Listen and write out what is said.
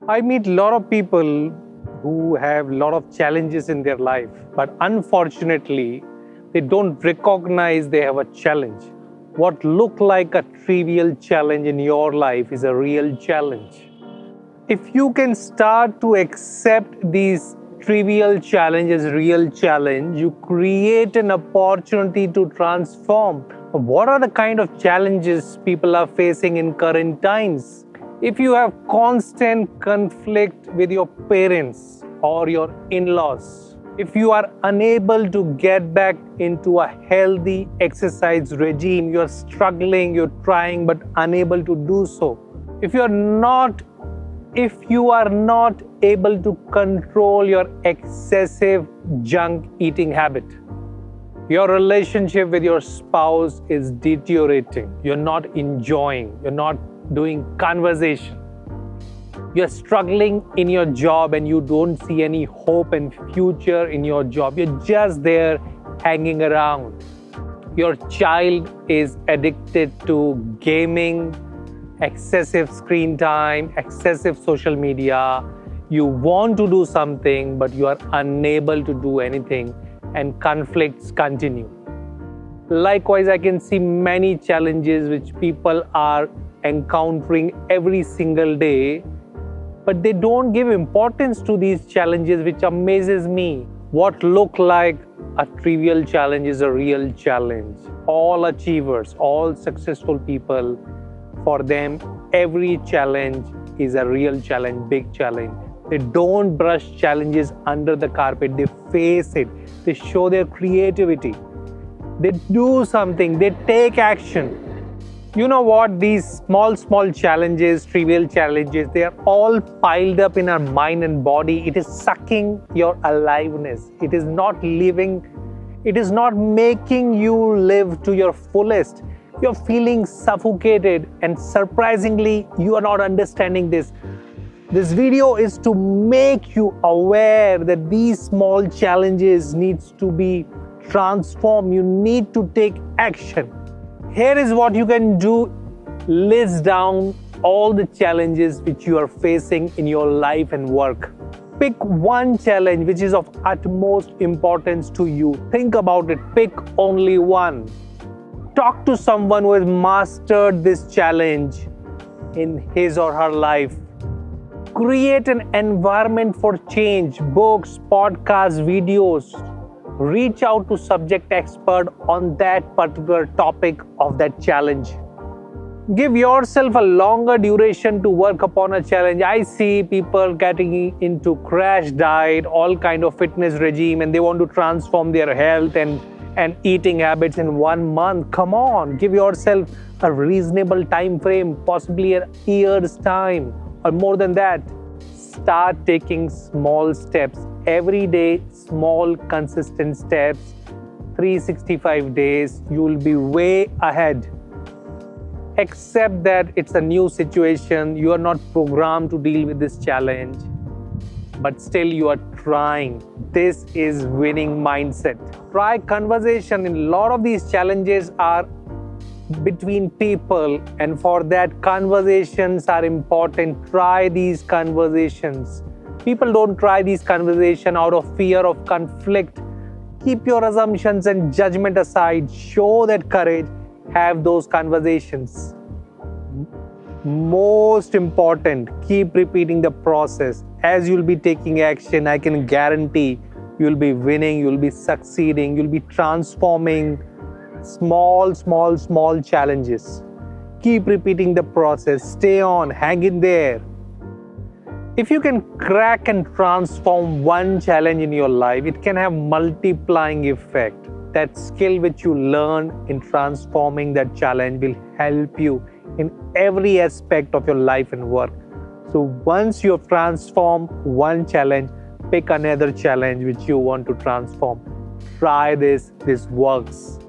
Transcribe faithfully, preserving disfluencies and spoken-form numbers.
I meet a lot of people who have a lot of challenges in their life, but unfortunately, they don't recognize they have a challenge. What look like a trivial challenge in your life is a real challenge. If you can start to accept these trivial challenges, real challenge, you create an opportunity to transform. What are the kind of challenges people are facing in current times? If you have constant conflict with your parents or your in-laws, if you are unable to get back into a healthy exercise regime, you're struggling, you're trying but unable to do so. If you're not, if you are not able to control your excessive junk eating habit, your relationship with your spouse is deteriorating, you're not enjoying, you're not doing conversation, you're struggling in your job and you don't see any hope and future in your job, you're just there hanging around. Your child is addicted to gaming, excessive screen time, excessive social media. You want to do something, but you are unable to do anything, and conflicts continue. Likewise, I can see many challenges which people are encountering every single day, but they don't give importance to these challenges, which amazes me. What look like a trivial challenge is a real challenge. All achievers, all successful people, for them, every challenge is a real challenge, big challenge. They don't brush challenges under the carpet. They face it. They show their creativity. They do something. They take action. You know what? These small, small challenges, trivial challenges, they are all piled up in our mind and body. It is sucking your aliveness. It is not living. It is not making you live to your fullest. You're feeling suffocated, and surprisingly, you are not understanding this. This video is to make you aware that these small challenges needs to be transformed. You need to take action. Here is what you can do. List down all the challenges which you are facing in your life and work. Pick one challenge which is of utmost importance to you. Think about it. Pick only one. Talk to someone who has mastered this challenge in his or her life. Create an environment for change, books, podcasts, videos. Reach out to subject expert on that particular topic of that challenge. Give yourself a longer duration to work upon a challenge. I see people getting into crash diet, all kind of fitness regime, and they want to transform their health and and eating habits in one month. Come on, give yourself a reasonable time frame, possibly a year's time or more than that. Start taking small steps every day, small consistent steps. three hundred sixty-five days, you will be way ahead. Accept that it's a new situation. You are not programmed to deal with this challenge, but still you are trying. This is winning mindset. Try conversation. In a lot of these challenges are between people, and for that conversations are important. Try these conversations. People don't try these conversations out of fear of conflict. Keep your assumptions and judgment aside. Show that courage. Have those conversations. Most important, keep repeating the process. As you'll be taking action, I can guarantee you'll be winning, you'll be succeeding, you'll be transforming small, small, small challenges. Keep repeating the process. Stay on, hang in there. If you can crack and transform one challenge in your life, it can have multiplying effect. That skill which you learn in transforming that challenge will help you in every aspect of your life and work. So once you have transformed one challenge, pick another challenge which you want to transform. Try this. This works.